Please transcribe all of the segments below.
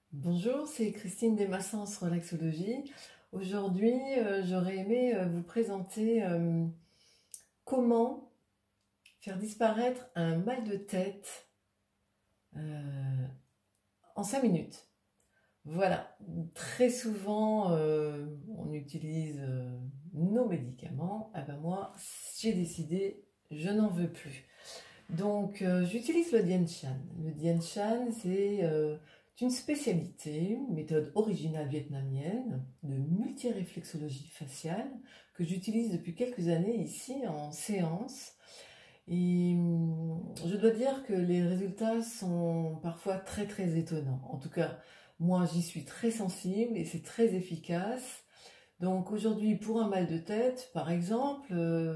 Bonjour, c'est Christine Desmassens, Relaxologie. Aujourd'hui, j'aurais aimé vous présenter comment faire disparaître un mal de tête euh, en 5 minutes. Voilà, très souvent on utilise nos médicaments. Ah ben moi, j'ai décidé, je n'en veux plus. Donc, j'utilise le Dien Shan. Le Dien Shan, c'est une spécialité, une méthode originale vietnamienne de multiréflexologie faciale que j'utilise depuis quelques années ici en séance. Et je dois dire que les résultats sont parfois très très étonnants. En tout cas, moi j'y suis très sensible et c'est très efficace. Donc aujourd'hui, pour un mal de tête, par exemple,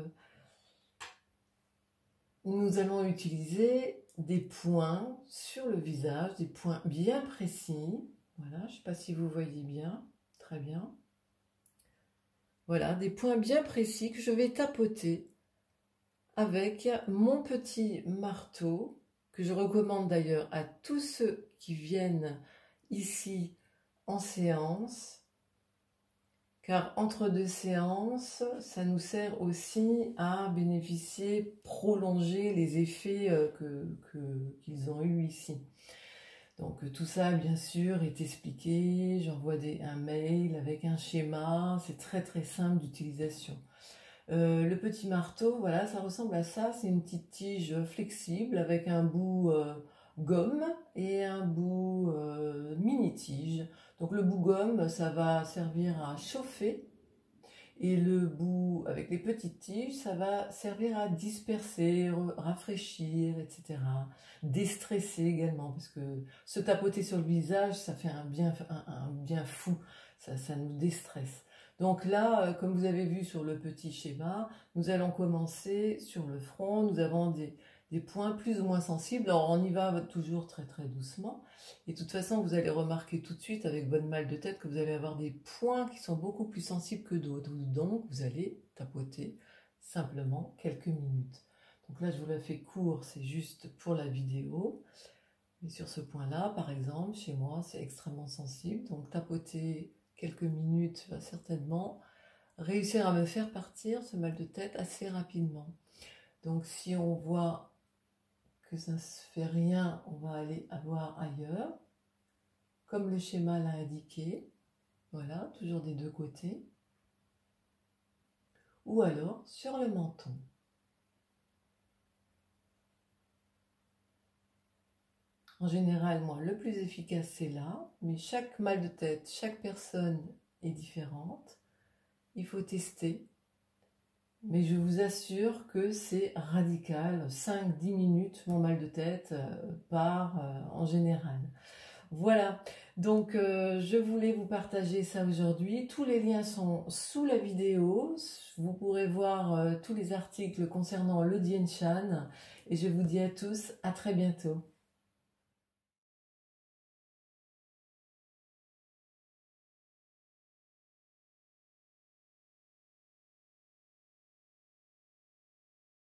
nous allons utiliser des points sur le visage, des points bien précis. Voilà, je ne sais pas si vous voyez bien. Très bien. Voilà, des points bien précis que je vais tapoter avec mon petit marteau, que je recommande d'ailleurs à tous ceux qui viennent ici en séance. Car entre deux séances, ça nous sert aussi à bénéficier, prolonger les effets qu'ils ont eus ici. Donc tout ça, bien sûr, est expliqué. J'envoie un mail avec un schéma. C'est très très simple d'utilisation. Le petit marteau, voilà, ça ressemble à ça. C'est une petite tige flexible avec un bout gomme et un bout mini-tige. Donc le bout gomme, ça va servir à chauffer et le bout avec les petites tiges, ça va servir à disperser, rafraîchir, etc. Déstresser également, parce que se tapoter sur le visage, ça fait un bien fou, ça nous déstresse. Donc là, comme vous avez vu sur le petit schéma, nous allons commencer sur le front. Nous avons des points plus ou moins sensibles. Alors on y va toujours très très doucement. Et de toute façon, vous allez remarquer tout de suite avec votre mal de tête que vous allez avoir des points qui sont beaucoup plus sensibles que d'autres. Donc vous allez tapoter simplement quelques minutes. Donc là, je vous la fais court, c'est juste pour la vidéo. Et sur ce point-là, par exemple, chez moi, c'est extrêmement sensible. Donc tapoter quelques minutes va certainement réussir à me faire partir ce mal de tête assez rapidement. Donc si on voit que ça ne se fait rien, on va aller voir ailleurs, comme le schéma l'a indiqué. Voilà, toujours des deux côtés. Ou alors sur le menton. En général, moi, le plus efficace, c'est là, mais chaque mal de tête, chaque personne est différente. Il faut tester. Mais je vous assure que c'est radical. 5-10 minutes, mon mal de tête part en général. Voilà, donc je voulais vous partager ça aujourd'hui. Tous les liens sont sous la vidéo. Vous pourrez voir tous les articles concernant le Dien Shan. Et je vous dis à tous, à très bientôt.